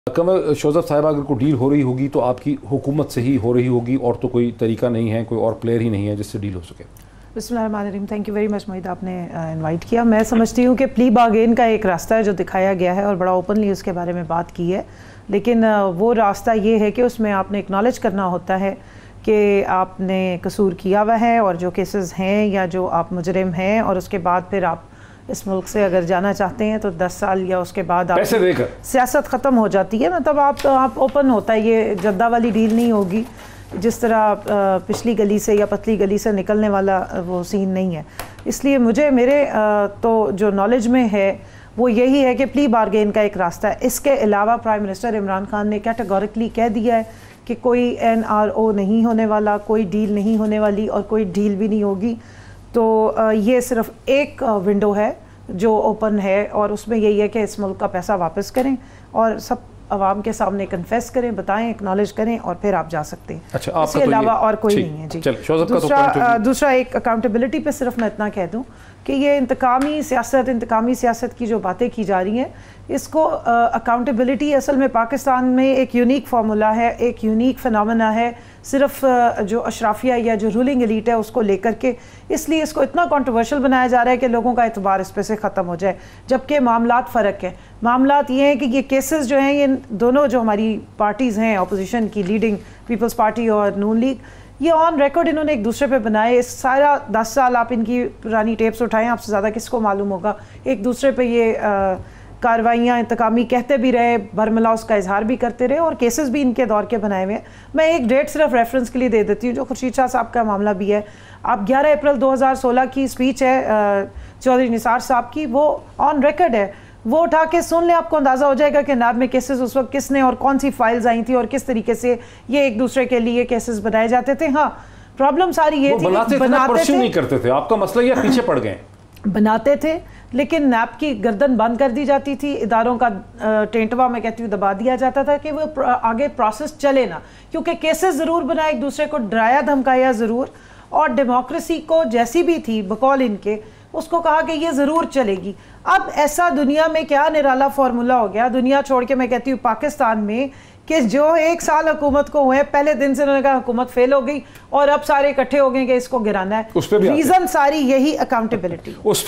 कमल शोज़फ़ साहिबा अगर कोई डील हो रही होगी तो आपकी हुकूमत से ही हो रही होगी और तो कोई तरीका नहीं है, कोई और प्लेयर ही नहीं है जिससे डील हो सके। बिस्मिल्लाहिर्रहमानिर्रहीम। Thank you very much Mohit, आपने इनवाइट किया। मैं समझती हूँ कि प्ली बार्गेन का एक रास्ता है जो दिखाया गया है और बड़ा ओपनली उसके बारे में बात की है, लेकिन वो रास्ता ये है कि उसमें आपने एक्नॉलेज करना होता है कि आपने कसूर किया हुआ है और जो केसेस हैं या जो आप मुजरिम हैं, और उसके बाद फिर आप इस मुल्क से अगर जाना चाहते हैं तो 10 साल या उसके बाद आप पैसे देकर सियासत ख़त्म हो जाती है। मतलब आप ओपन होता है, ये जद्दा वाली डील नहीं होगी जिस तरह पिछली गली से या पतली गली से निकलने वाला वो सीन नहीं है। इसलिए मेरे तो जो नॉलेज में है वो यही है कि प्ली बार्गेन का एक रास्ता है। इसके अलावा प्राइम मिनिस्टर इमरान खान ने कैटेगोरिकली कह दिया है कि कोई NRO नहीं होने वाला, कोई डील नहीं होने वाली और कोई डील भी नहीं होगी। तो ये सिर्फ एक विंडो है जो ओपन है और उसमें यही है कि इस मुल्क का पैसा वापस करें और सब आवाम के सामने कन्फेस करें, बताएं, एक्नॉलेज करें और फिर आप जा सकते हैं। अच्छा, इसके अलावा और कोई नहीं है जी। दूसरा एक अकाउंटेबिलिटी पे सिर्फ मैं इतना कह दूं कि ये इंतकामी सियासत की जो बातें की जा रही हैं, इसको अकाउंटेबिलिटी असल में पाकिस्तान में एक यूनिक फार्मूला है, एक यूनिक फिनोमेना है, सिर्फ जो अशराफिया या जो रूलिंग एलीट है उसको लेकर के। इसलिए इसको इतना कंट्रोवर्शियल बनाया जा रहा है कि लोगों का एतबार इस पे से ख़त्म हो जाए, जबकि मामलात फ़र्क है। मामलात ये हैं कि ये केसेस जो हैं, ये दोनों जो हमारी पार्टीज़ हैं अपोजिशन की, लीडिंग पीपल्स पार्टी और नून लीग, ये ऑन रिकॉर्ड इन्होंने एक दूसरे पे बनाए। इस सारा 10 साल आप इनकी पुरानी टेप्स उठाएं, आपसे ज़्यादा किसको मालूम होगा। एक दूसरे पे ये कार्रवाइयाँ इंतकामी कहते भी रहे, बरमला उसका इजहार भी करते रहे और केसेस भी इनके दौर के बनाए हुए हैं। मैं एक डेट सिर्फ रेफरेंस के लिए दे देती हूँ, जो खुर्शीद शाह साहब का मामला भी है। आप 11 अप्रैल 2016 की स्पीच है चौधरी निसार साहब की, वो ऑन रिकॉर्ड है, वो उठा के सुन ले, आपको अंदाज़ा हो जाएगा कि नाब में केसेस उस वक्त किसने और कौन सी फाइल्स आई थी और किस तरीके से ये एक दूसरे के लिए केसेस बनाए जाते थे। हाँ, प्रॉब्लम सारी ये थी, बनाते नहीं करते थे। आपका मसला ये पीछे पड़ गए, बनाते थे लेकिन नैब की गर्दन बंद कर दी जाती थी, इदारों का टेंटवा मैं कहती हूँ दबा दिया जाता था कि वो आगे प्रोसेस चले ना, क्योंकि केसेस ज़रूर बनाए, एक दूसरे को डराया धमकाया ज़रूर, और डेमोक्रेसी को जैसी भी थी बकौल इनके, उसको कहा कि ये ज़रूर चलेगी। अब ऐसा दुनिया में क्या निराला फार्मूला हो गया, दुनिया छोड़ के मैं कहती हूँ पाकिस्तान में, कि जो 1 साल हुकूमत को हुए, पहले दिन से उन्होंने कहा हुकूमत फेल हो गई और अब सारे इकट्ठे हो गए कि इसको गिराना है। रीज़न सारी यही अकाउंटेबिलिटी।